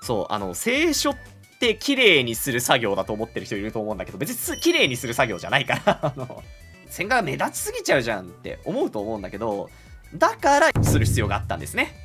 そう、清書って綺麗にする作業だと思ってる人いると思うんだけど、別に綺麗にする作業じゃないから線画が目立ちすぎちゃうじゃんって思うと思うんだけど、だからする必要があったんですね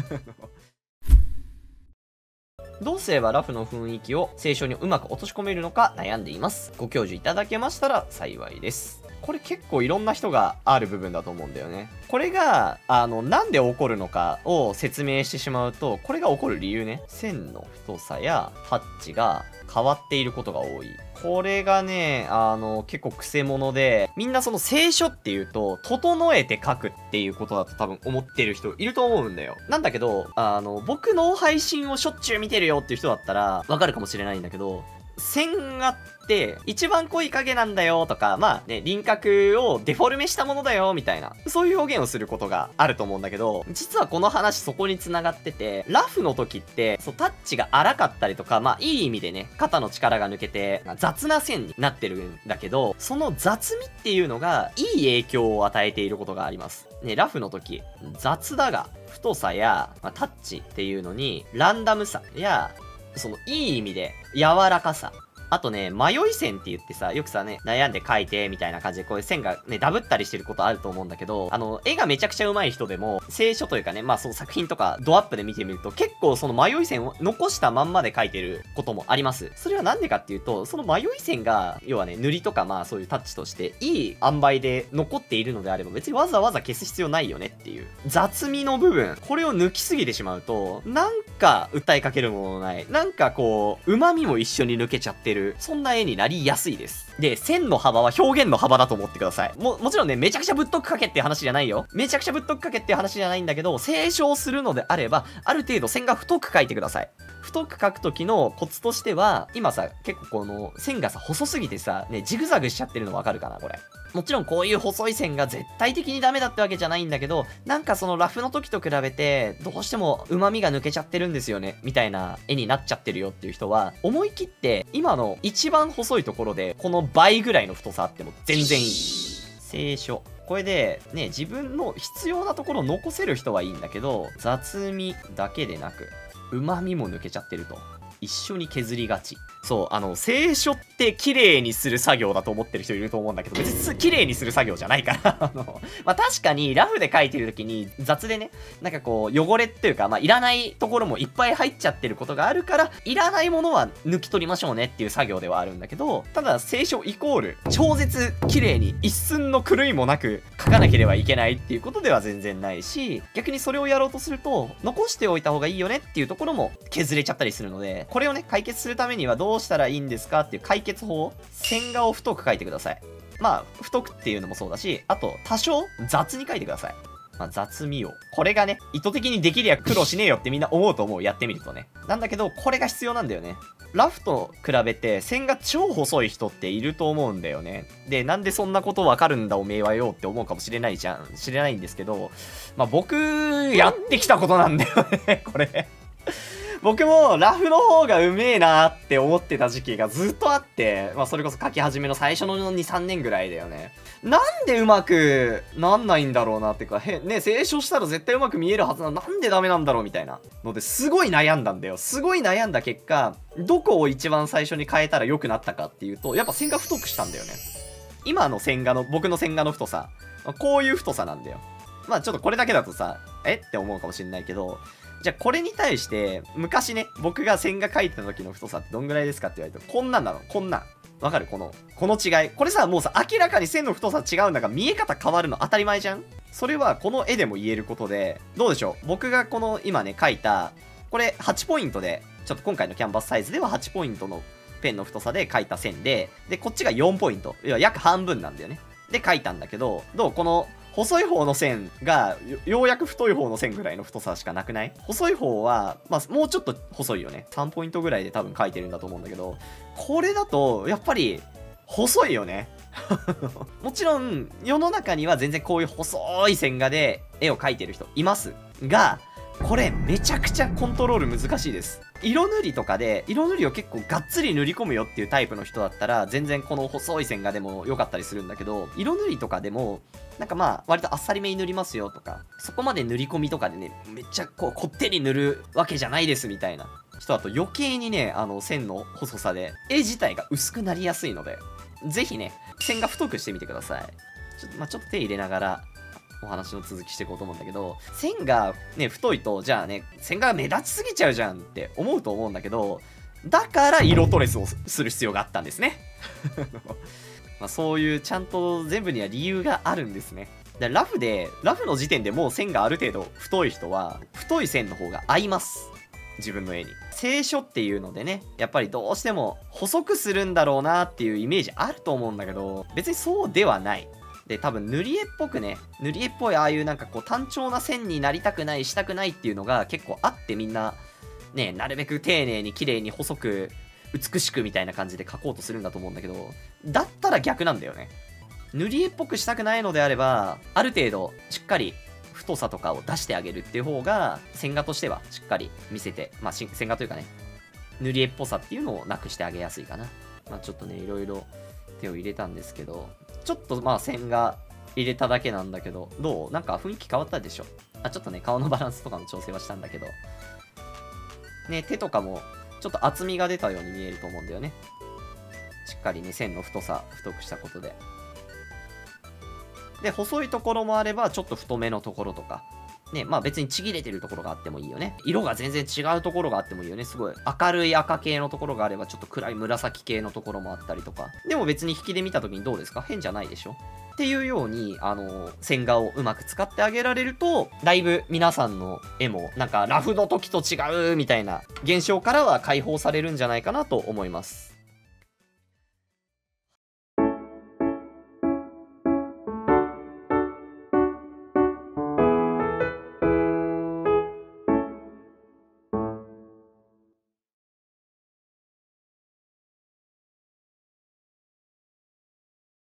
どうすればラフの雰囲気を清書にうまく落とし込めるのか悩んでいます。ご教授いただけましたら幸いです。これ結構いろんな人がある部分だと思うんだよね。これが、なんで起こるのかを説明してしまうと、これが起こる理由ね。線の太さやタッチが変わっていることが多い。これがね、結構クセ者で、みんなその清書っていうと、整えて書くっていうことだと多分思ってる人いると思うんだよ。なんだけど、僕の配信をしょっちゅう見てるよっていう人だったら、わかるかもしれないんだけど、線画って一番濃い影なんだよとか、まあね、輪郭をデフォルメしたものだよみたいな、そういう表現をすることがあると思うんだけど、実はこの話そこに繋がってて、ラフの時って、そう、タッチが荒かったりとか、まあいい意味でね、肩の力が抜けて、雑な線になってるんだけど、その雑味っていうのが、いい影響を与えていることがあります。ね、ラフの時、雑だが、太さや、タッチっていうのに、ランダムさや、そのいい意味で柔らかさ。あとね、迷い線って言ってさ、よくさね、悩んで描いて、みたいな感じで、こういう線がね、ダブったりしてることあると思うんだけど、絵がめちゃくちゃ上手い人でも、清書というかね、まあその作品とか、ドアップで見てみると、結構その迷い線を残したまんまで描いてることもあります。それはなんでかっていうと、その迷い線が、要はね、塗りとかまあそういうタッチとして、いい塩梅で残っているのであれば、別にわざわざ消す必要ないよねっていう。雑味の部分、これを抜きすぎてしまうと、なんか訴えかけるものない。なんかこう、旨味も一緒に抜けちゃってる。そんな絵になりやすいです。で、線の幅は表現の幅だと思ってください。もちろんね、めちゃくちゃぶっとく描けっていう話じゃないよ。めちゃくちゃぶっとく描けっていう話じゃないんだけど、清書するのであれば、ある程度線が太く描いてください。太く描く時のコツとしては、今さ、結構この線がさ、細すぎてさ、ね、ジグザグしちゃってるのわかるかなこれ。もちろんこういう細い線が絶対的にダメだってわけじゃないんだけど、なんかそのラフの時と比べて、どうしても旨味が抜けちゃってるんですよね、みたいな絵になっちゃってるよっていう人は、思い切って今の一番細いところで、この倍ぐらいの太さあっても全然いい。清書。これで、ね、自分の必要なところを残せる人はいいんだけど、雑味だけでなく、旨味も抜けちゃってると。一緒に削りがち。そう、清書って綺麗にする作業だと思ってる人いると思うんだけど、別に綺麗にする作業じゃないからまあ、確かにラフで描いてる時に雑でね、なんかこう、汚れっていうか、まあ、いらないところもいっぱい入っちゃってることがあるから、いらないものは抜き取りましょうねっていう作業ではあるんだけど、ただ、清書イコール、超絶綺麗に一寸の狂いもなく描かなければいけないっていうことでは全然ないし、逆にそれをやろうとすると、残しておいた方がいいよねっていうところも削れちゃったりするので、これをね、解決するためにはどうしたらいいんですかっていう解決法、線画を太く描いてください。まあ、太くっていうのもそうだし、あと、多少雑に描いてください。まあ、雑味を。これがね、意図的にできりゃ苦労しねえよってみんな思うと思う。やってみるとね。なんだけど、これが必要なんだよね。ラフと比べて線が超細い人っていると思うんだよね。で、なんでそんなことわかるんだおめえはよって思うかもしれないんですけど、まあ僕、やってきたことなんだよね、これ。僕もラフの方がうめえなーって思ってた時期がずっとあって、まあそれこそ書き始めの最初の2、3年ぐらいだよね。なんでうまくなんないんだろうなっていうか、ね、清書したら絶対うまく見えるはずなんでダメなんだろうみたいなのですごい悩んだんだよ。すごい悩んだ結果、どこを一番最初に変えたら良くなったかっていうと、やっぱ線が太くしたんだよね。今の線画の、僕の線画の太さ、こういう太さなんだよ。まあちょっとこれだけだとさ、って思うかもしれないけど、じゃあこれに対して、昔ね、僕が線画描いてた時の太さってどんぐらいですかって言われると、こんなんなの、こんなん。わかるこの違い。これさ、もうさ、明らかに線の太さ違うんだから見え方変わるの当たり前じゃん。それはこの絵でも言えることで、どうでしょう僕がこの今ね、描いた、これ8ポイントで、ちょっと今回のキャンバスサイズでは8ポイントのペンの太さで描いた線で、で、こっちが4ポイント。要は約半分なんだよね。で描いたんだけど、この、細い方の線がようやく太い方の線ぐらいの太さしかなくない？細い方は、まあ、もうちょっと細いよね。3ポイントぐらいで多分描いてるんだと思うんだけど、これだと、やっぱり、細いよね。もちろん、世の中には全然こういう細い線画で絵を描いてる人いますが、これめちゃくちゃコントロール難しいです。色塗りとかで、色塗りを結構がっつり塗り込むよっていうタイプの人だったら、全然この細い線画でも良かったりするんだけど、色塗りとかでも、なんかまあ、割とあっさりめに塗りますよとか、そこまで塗り込みとかでね、めっちゃこってり塗るわけじゃないですみたいな人だと余計にね、線の細さで絵自体が薄くなりやすいので、ぜひね、線が太くしてみてください。ちょっと手入れながらお話の続きしていこうと思うんだけど、線がね、太いと、じゃあね、線が目立ちすぎちゃうじゃんって思うと思うんだけど、だから色トレスをする必要があったんですね。そういうちゃんと全部には理由があるんですね。ラフの時点でもう線がある程度太い人は、太い線の方が合います。自分の絵に。清書っていうのでね、やっぱりどうしても細くするんだろうなっていうイメージあると思うんだけど、別にそうではない。で、多分塗り絵っぽくね、塗り絵っぽいああいうなんかこう単調な線になりたくない、したくないっていうのが結構あってみんな、ね、なるべく丁寧に綺麗に細く、美しくみたいな感じで描こうとするんだと思うんだけど、だったら逆なんだよね。塗り絵っぽくしたくないのであれば、ある程度しっかり太さとかを出してあげるっていう方が、線画としてはしっかり見せて、線画というかね、塗り絵っぽさっていうのをなくしてあげやすいかな。ちょっとね、いろいろ手を入れたんですけど、ちょっと線画入れただけなんだけど、どう？なんか雰囲気変わったでしょ？ちょっとね、顔のバランスとかの調整はしたんだけど、ね、手とかもちょっと厚みが出たように見えると思うんだよね。しっかりね、線の太くしたことで。で、細いところもあれば、ちょっと太めのところとか。ね、別にちぎれてるところがあってもいいよね。色が全然違うところがあってもいいよね。すごい明るい赤系のところがあれば、ちょっと暗い紫系のところもあったりとか。でも別に引きで見た時にどうですか？変じゃないでしょ？っていうように、線画をうまく使ってあげられると、だいぶ皆さんの絵も、なんかラフの時と違うみたいな現象からは解放されるんじゃないかなと思います。